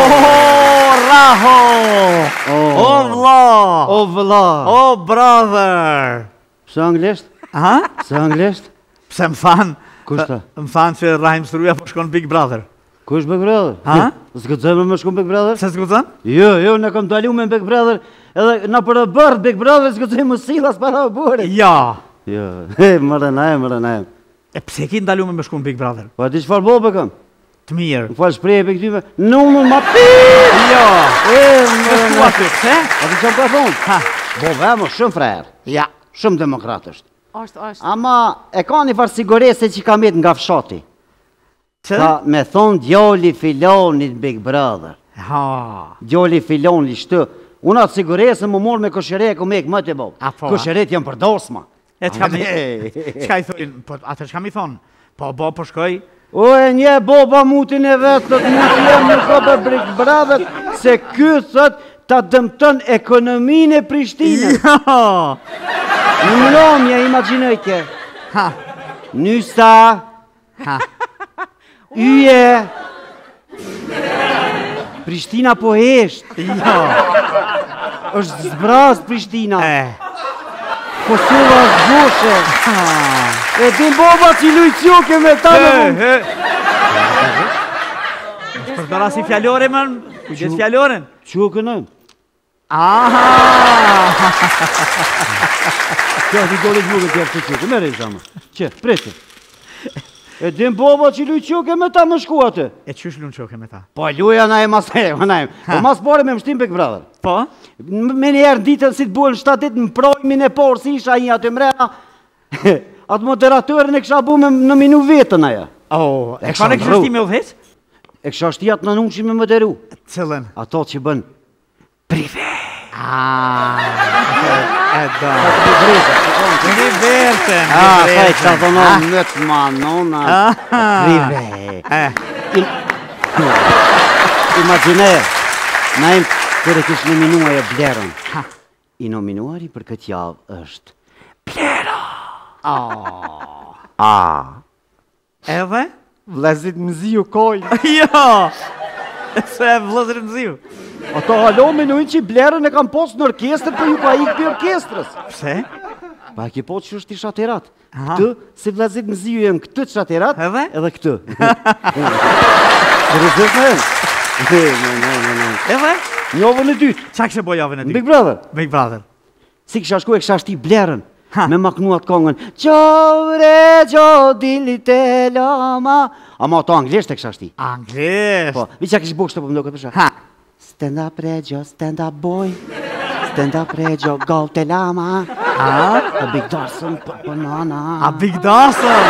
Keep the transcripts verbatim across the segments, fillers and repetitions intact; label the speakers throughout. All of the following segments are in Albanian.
Speaker 1: Raho! O vlla!
Speaker 2: O vlla!
Speaker 1: O brother!
Speaker 2: Pse anglisht?
Speaker 1: Ha?
Speaker 2: Pse anglisht?
Speaker 1: Pse më thanë?
Speaker 2: Kushta?
Speaker 1: Më thanë që Rahim Struja po shkon Big Brother.
Speaker 2: Kush Big Brother?
Speaker 1: Ha?
Speaker 2: S'gëzojmë me shkon Big Brother?
Speaker 1: Se s'gëzën?
Speaker 2: Jo, jo, ne kam dalu me Big Brother, edhe na për bërë Big Brother s'gëzojmë më sillas para bërë.
Speaker 1: Ja.
Speaker 2: Jo, he, mërë najem, mërë najem.
Speaker 1: E pse ki ndalu me me shkon Big Brother?
Speaker 2: Po di çfarë bobe kam?
Speaker 1: Të mirë.
Speaker 2: Më falë shprejë për këtyve, numër ma pi!
Speaker 1: Jo.
Speaker 2: E, mërë
Speaker 1: Ku aty, pse?
Speaker 2: A ti që më ka thonë?
Speaker 1: Ha.
Speaker 2: Bobe më shumë frerë,
Speaker 1: Ja.
Speaker 2: shumë demokratësht.
Speaker 3: Ashtë, ashtë.
Speaker 2: Ama e ka një farë sigurese që ka met nga fshati.
Speaker 1: Që?
Speaker 2: Ka me thonë djoli filonit Big Brother.
Speaker 1: Ha.
Speaker 2: Djoli filonit shtë. Unë atë sigurese më morë me këshire ku me këmë të bo.
Speaker 1: A, po,
Speaker 2: Këshiret janë për dosma.
Speaker 1: E çka mi?
Speaker 2: Ande.
Speaker 1: Çka i thonë? Po atë çka mi thonë? Po bo po shkoj.
Speaker 2: O e nje boba mutin e vetë, të të mutin e më kope Big Brother, se ky thët ta dëmton ekonominë e Prishtinës.
Speaker 1: Jo.
Speaker 2: Në mlomja, imaginojke.
Speaker 1: Ha.
Speaker 2: Nysa,
Speaker 1: Ha.
Speaker 2: yje, Prishtina po hesht,
Speaker 1: Jo.
Speaker 2: është zbraz Prishtina,
Speaker 1: E.
Speaker 2: Kosova është goshe,
Speaker 1: Ha.
Speaker 2: e din boba që lujqoke me ta me
Speaker 1: He,
Speaker 2: vëmë.
Speaker 1: he. Përdora si fjallore më, kujdes fjalloren.
Speaker 2: Që kënën?
Speaker 1: Aha.
Speaker 2: Që ati dole gjurë të jeftë që që, me rejtë zama. Që, prete. E din boba që lujqoke me ta më shku atë.
Speaker 1: E qysh lunë qoke me ta?
Speaker 2: Po luja na e mas e, na e. Po mas pare me mështim Big Brother.
Speaker 1: Po?
Speaker 2: Me njerë ditën si të buën shtatit në projmin e porë, si isha një atë mrena, atë moderatërën e kësha bu me në minu vetën aja.
Speaker 1: Oh, e
Speaker 2: E
Speaker 1: ka në
Speaker 2: kisha
Speaker 1: kështë ti
Speaker 2: ndru.
Speaker 1: me udhec?
Speaker 2: E kësha shtijat në nungë që me moderu.
Speaker 1: Cëllën?
Speaker 2: Ato që bën prive.
Speaker 1: Ah, e do.
Speaker 2: Prive.
Speaker 1: Një verten.
Speaker 2: A, sa e kësha thonon në të manona.
Speaker 1: Aha.
Speaker 2: Prive.
Speaker 1: E,
Speaker 2: Imagine, na im kërë kishë nominua e Blerën.
Speaker 1: Ha.
Speaker 2: I nominuari për këtë javë është
Speaker 1: oh.
Speaker 2: A.
Speaker 1: Edhe?
Speaker 2: Vlezit Mziu Koj.
Speaker 1: Jo. Se e vlëzër më ziu.
Speaker 2: Ato halo menojnë që Blerën e kam posë në orkestër, për ju ka ikë për orkestrës.
Speaker 1: Pse?
Speaker 2: Pa e ki po që është i shaterat.
Speaker 1: Aha.
Speaker 2: Këtë, si Vlezit Mziu jenë këtë shaterat,
Speaker 1: Edhe?
Speaker 2: edhe këtë. Seriozisht me jenë? Ne, ne, ne, ne.
Speaker 1: Edhe?
Speaker 2: Njovën e dytë,
Speaker 1: Qa kështë bo javën e
Speaker 2: në
Speaker 1: ty?
Speaker 2: Big Brother.
Speaker 1: Big Brother.
Speaker 2: Si kisha shku e kisha shti Blerën,
Speaker 1: Ha.
Speaker 2: me maknuat kongën. Qovre, qo dilit e lama. Ama ato anglisht e kisha shti.
Speaker 1: Anglisht.
Speaker 2: Po, vi që kishë bukë shtë po më do këtë përsha.
Speaker 1: Ha.
Speaker 2: Stand up regjo, stand up boy. Stand up regjo, go te lama.
Speaker 1: A?
Speaker 2: A big darsën për banana.
Speaker 1: A Big Dawson.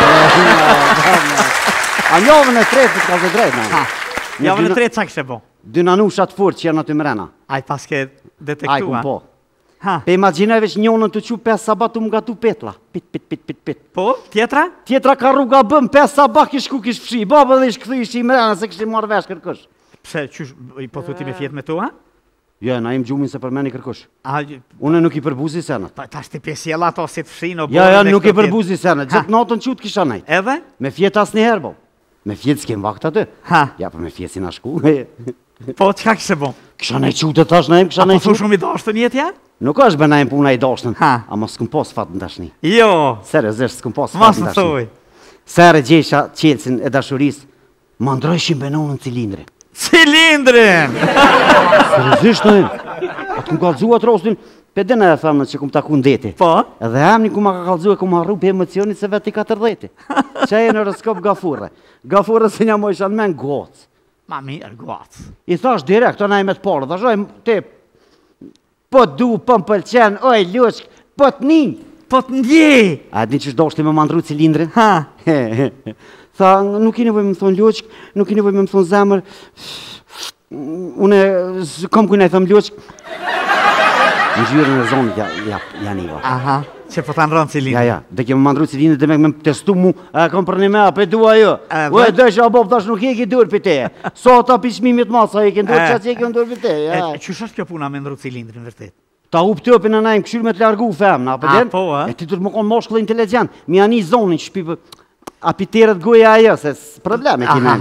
Speaker 2: A njovën e tretë të ka zë drejtë,
Speaker 1: Ha.
Speaker 2: në.
Speaker 1: Javën e tretë qa kështë bo?
Speaker 2: Dy nanushat furt që janë aty mrena.
Speaker 1: Aj paske
Speaker 2: Aj,
Speaker 1: detektua.
Speaker 2: ku po.
Speaker 1: Ha.
Speaker 2: Pe imagineve që njonën të qu pes sabat të më gatu petla. Pit, pit, pit, pit, pit.
Speaker 1: Po? Tjetra?
Speaker 2: Tjetra ka rruga bëm, pes sabat kish ku kish fshi. Baba dhe ish këthy ish i mrena se kish i marrë vesh kërkush.
Speaker 1: Pse, qysh, i po thuti me fjet me tu, ha?
Speaker 2: Jo, na im gjumin se për meni kërkush.
Speaker 1: A,
Speaker 2: Une nuk i përbuzi senat.
Speaker 1: pa ta shti pesjela ato si të fshin o
Speaker 2: Ja, ja,
Speaker 1: dhe
Speaker 2: nuk
Speaker 1: këto
Speaker 2: i përbuzi senat.
Speaker 1: Ha.
Speaker 2: Gjithë natën qut kisha najt.
Speaker 1: tjetë. Edhe?
Speaker 2: Me fjet as një herbo. Me fjet s'kem vakt aty.
Speaker 1: Ha.
Speaker 2: Ja, për me fjet si na shku.
Speaker 1: Po, qka kështë bo?
Speaker 2: Kisha najt qut e tash na im, kisha
Speaker 1: A po
Speaker 2: najt
Speaker 1: thu
Speaker 2: qut.
Speaker 1: shumë i dashtë të njetja?
Speaker 2: Nuk është bëna im puna i dashtën.
Speaker 1: Ha.
Speaker 2: Ama s'kum pos fat në dashni.
Speaker 1: Jo.
Speaker 2: Seriozisht s'kum pos
Speaker 1: Mas
Speaker 2: fat në
Speaker 1: më
Speaker 2: dashni.
Speaker 1: thuj.
Speaker 2: Sere gjesha qelsin e dashuris, ma ndrojshin benonën cilindri.
Speaker 1: Cilindrin!
Speaker 2: Seriozisht në im. Atë kum kalzuat rostin, pe dene e themën që kum taku ndeti.
Speaker 1: Po?
Speaker 2: Edhe emni ku ma ka kalzu e ku ma rru për emocionit se veti katërdheti. Që e në rëskop gafurre. Gafurre se një mojshan men gocë.
Speaker 1: Ma mirë, gocë.
Speaker 2: I thash direkt, të na i me të parë, dhe shoj, te, po du, po më pëlqen, oj, luqk, po të një.
Speaker 1: Po të ndje!
Speaker 2: A e di që shdo shti me mandru cilindrin?
Speaker 1: Ha.
Speaker 2: Tha, nuk i nevoj me më thonë luqk, nuk i nevoj me më thonë zemër, une, s- kom kujna i thëmë luqk. Në gjyrën e zonit, ja, ja, janë i va.
Speaker 1: Aha. Që po të nronë
Speaker 2: Ja,
Speaker 1: cilindrin.
Speaker 2: ja, dhe kemë mandru cilindrin dhe me me testu mu, a kom për një me, a pe dua jo.
Speaker 1: E,
Speaker 2: Ue,
Speaker 1: dhe?
Speaker 2: dhe që a bob, tash nuk e ki dur për teje. So ta pishmimit ma, sa e ki ndur,
Speaker 1: E.
Speaker 2: qa që e ki ndur për teje.
Speaker 1: E,
Speaker 2: ja.
Speaker 1: e qysh është kjo puna me ndru cilindrin, vërtet?
Speaker 2: Ta up tëpin në najmë këshyrë me të largu femna, apo
Speaker 1: A,
Speaker 2: den?
Speaker 1: po, a?
Speaker 2: E ti të të më konë moshkull inteligent, mi ani zonin që shpipë, apiteret goja ajo, se së probleme ki
Speaker 1: Aha,
Speaker 2: nëjti.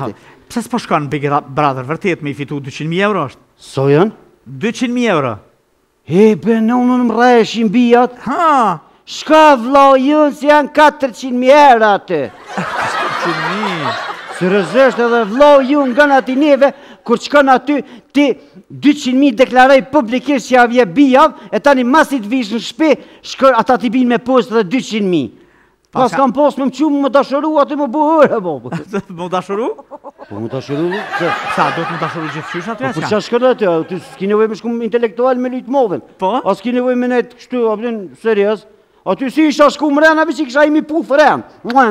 Speaker 1: Pse s'po shkon në Big Brother, vërtet me i fitu dyqind mijë euro është?
Speaker 2: So janë?
Speaker 1: dyqind mijë euro.
Speaker 2: E, be, në unë në mreshin bijat.
Speaker 1: Ha!
Speaker 2: Shka vlau jënë si janë katërqind mijë euro atë.
Speaker 1: dyqind mijë.
Speaker 2: Seriozisht edhe vlau ju nga në ati neve, kur qëkon aty, ti dyqind mijë deklaraj publikisht që avje bijav, e tani masit vish në shpe, shkër ata ti bin me post dhe dyqind mijë. Pas kam post me më qumë më dashëru, aty më buhërë, bo.
Speaker 1: Më dashuru?
Speaker 2: Po më dashëru?
Speaker 1: Sa, do të më dashuru gjithë aty?
Speaker 2: Po për qa shkër aty, ty s'ki nevoj me shkum intelektual me lujtë modhen.
Speaker 1: Po?
Speaker 2: A s'ki nevoj me nejtë kështu, apëtin, serios. Aty si isha shku më rena, që kisha imi pufë ren.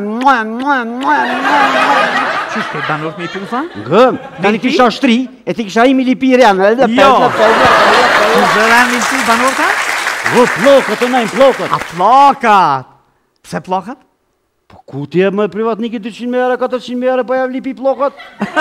Speaker 1: Qështë ke banor me i pufa?
Speaker 2: Gëm, tani kisha shtri, e ti kisha imi lipi ren.
Speaker 1: Jo! Në ren me i pu banor ta?
Speaker 2: Vë plokët e najnë plokët.
Speaker 1: A plokat? Pse plokat?
Speaker 2: Po ku ti e më privatniki dyqind mijë euro, katërqind mijë euro, pa jam lipi plokët?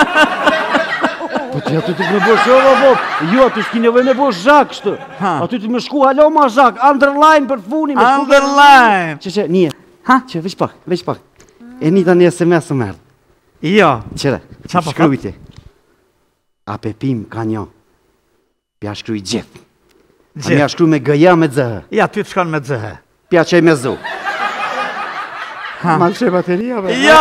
Speaker 2: Po ti aty të më bësh shova, bo, jo, aty s'ki nevoj me bësh zhak shtë. Aty të më shku halo ma zhak, underline për funi.
Speaker 1: Underline!
Speaker 2: Që që, nije,
Speaker 1: ha?
Speaker 2: Që, veç pak, veç pak. E një të një S M S më merdë.
Speaker 1: Jo.
Speaker 2: Qëre,
Speaker 1: qa po
Speaker 2: shkrujti. A pepim ka një. Pja shkruj gjithë. A mja shkruj me gëja me dzëhë.
Speaker 1: Ja, ty të shkon me dzëhë.
Speaker 2: Pja qaj me zu. Ma që bateria, be?
Speaker 1: Jo!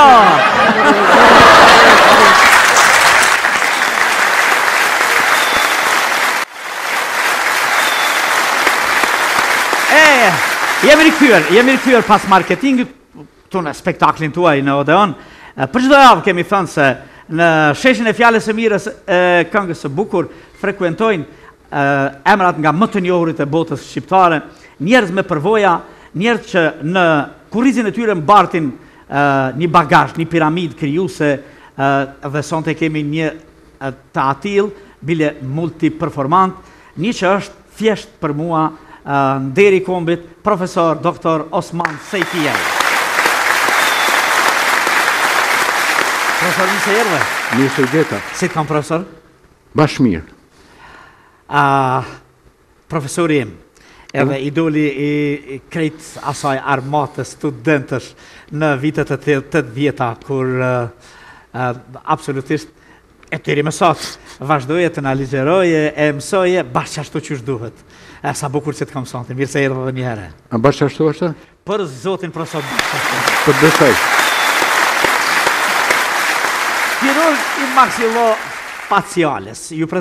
Speaker 1: E, jemi rikëthyër, jemi rikëthyër pas marketingit, të në spektaklin tuaj në Odeon. Për çdo javë kemi thënë se në sheshin e Fjalës së Mirës e këngës së bukur frekuentojnë emrat nga më të njohurit e botës shqiptare, njerëz me përvoja, njerëz që në kurrizin e tyre mbartin një bagazh, një piramid krijuese, dhe sonte kemi një të atill, bile multiperformant, një që është thjesht për mua nderi i kombit, profesor doktor Osman Sejfia. Profesor, mirë se erdhe.
Speaker 3: Mirë se gjeta.
Speaker 1: Si të kam, profesor?
Speaker 3: Bash mirë.
Speaker 1: Profesori im, edhe idoli i krejt asaj armatës studentësh në vitet e tetëdhjetë vjeta, kur absolutisht e tëri më sot, vazhdoje të na ligjeroje, e mësoje, bashkë ashtu që duhet. Sa bukur që të kam sonte, mirë se erdhe dhe një herë.
Speaker 3: A bashkë ashtu është?
Speaker 1: Për zotin profesor.
Speaker 3: Për besoj.
Speaker 1: Chirurg i maxillofaciales. Ju